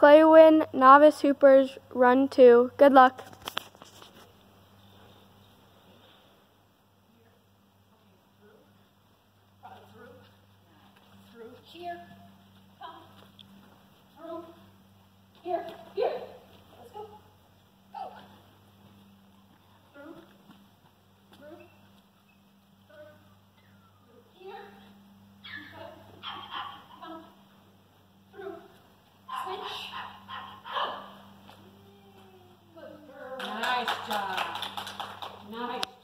Claywin Novice Hoopers Run 2. Good luck. Through here. Come. Through. Here. Here. Let's go. Go. Through. Through. Through. Here. Come. Through. Switch. Go. Nice job. Nice.